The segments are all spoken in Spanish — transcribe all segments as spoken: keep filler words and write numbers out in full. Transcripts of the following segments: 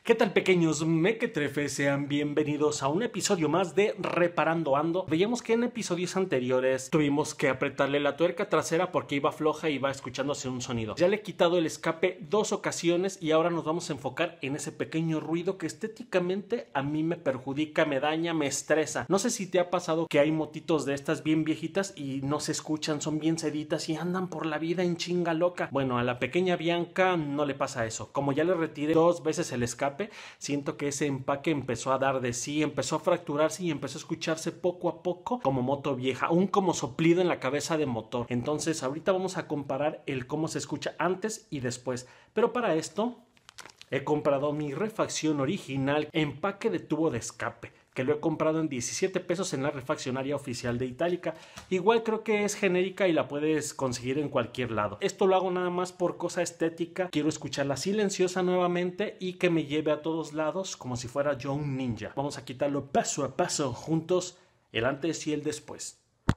¿Qué tal, pequeños mequetrefes? Sean bienvenidos a un episodio más de Reparando Ando. Veíamos que en episodios anteriores tuvimos que apretarle la tuerca trasera porque iba floja y iba escuchándose un sonido. Ya le he quitado el escape dos ocasiones y ahora nos vamos a enfocar en ese pequeño ruido que estéticamente a mí me perjudica, me daña, me estresa. No sé si te ha pasado que hay motitos de estas bien viejitas y no se escuchan, son bien seditas y andan por la vida en chinga loca. Bueno, a la pequeña Bianca no le pasa eso. Como ya le retiré dos veces el escape, siento que ese empaque empezó a dar de sí, empezó a fracturarse y empezó a escucharse poco a poco como moto vieja, un como soplido en la cabeza de motor. Entonces ahorita vamos a comparar el cómo se escucha antes y después, pero para esto he comprado mi refacción original, empaque de tubo de escape, que lo he comprado en diecisiete pesos en la refaccionaria oficial de Itálica. Igual creo que es genérica y la puedes conseguir en cualquier lado. Esto lo hago nada más por cosa estética. Quiero escucharla silenciosa nuevamente y que me lleve a todos lados como si fuera yo un ninja. Vamos a quitarlo paso a paso juntos, el antes y el después.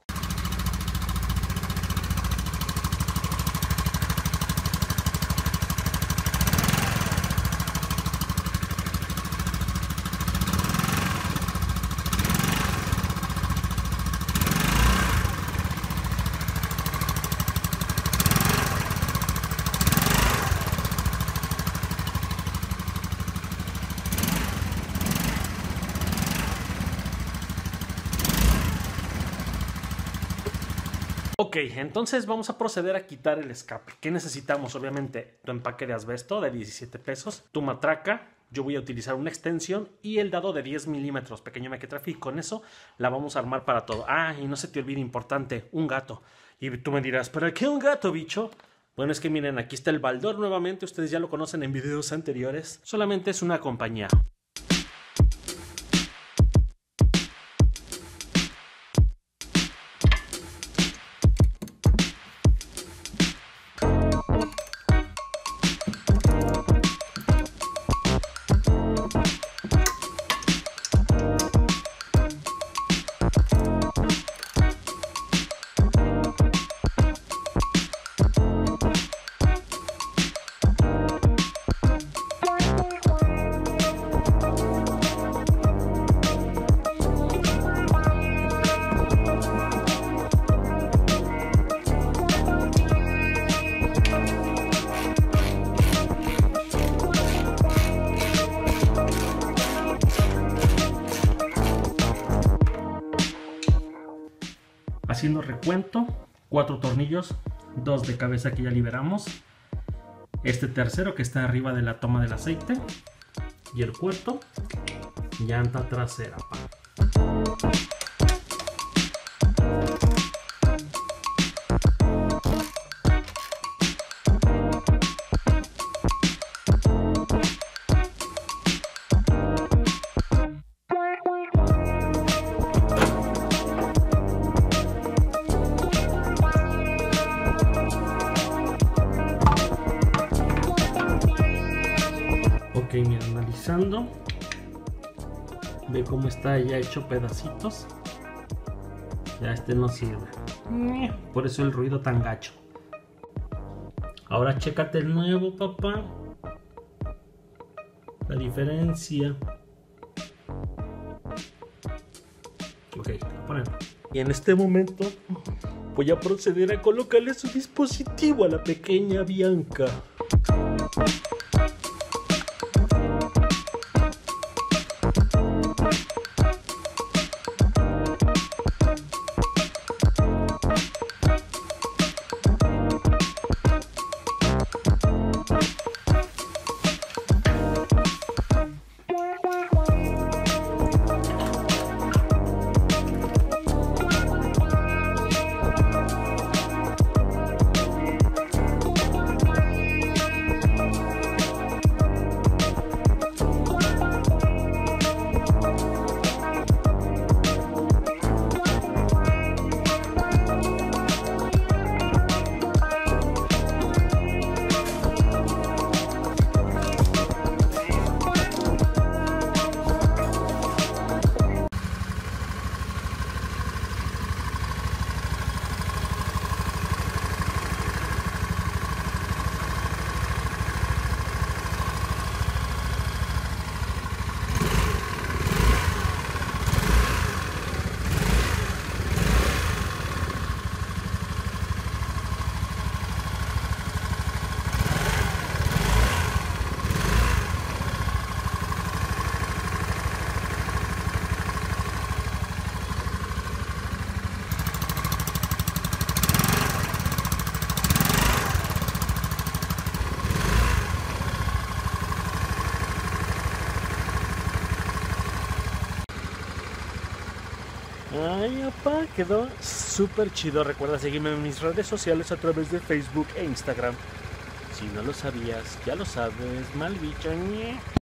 Ok, entonces vamos a proceder a quitar el escape. ¿Qué necesitamos? Obviamente tu empaque de asbesto de diecisiete pesos, tu matraca, yo voy a utilizar una extensión y el dado de diez milímetros, pequeño mequetrefe, y con eso la vamos a armar para todo. Ah, y no se te olvide, importante, un gato. Y tú me dirás, ¿pero qué un gato, bicho? Bueno, es que miren, aquí está el baldor nuevamente, ustedes ya lo conocen en videos anteriores. Solamente es una compañía. Haciendo recuento, cuatro tornillos, dos de cabeza que ya liberamos, este tercero que está arriba de la toma del aceite y el cuarto, llanta trasera. Ok, mira, analizando, ve cómo está ya hecho pedacitos. Ya este no sirve, por eso el ruido tan gacho. Ahora chécate el nuevo, papá, la diferencia. Ok, voy a ponerlo. Y en este momento voy a proceder a colocarle su dispositivo a la pequeña Bianca. Ay, apá, quedó súper chido. Recuerda seguirme en mis redes sociales a través de Facebook e Instagram. Si no lo sabías, ya lo sabes, mal bicho.